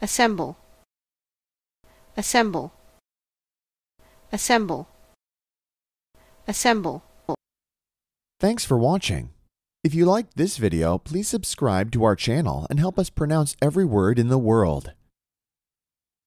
assemble, assemble, assemble, assemble. Thanks for watching. If you liked this video, please subscribe to our channel and help us pronounce every word in the world.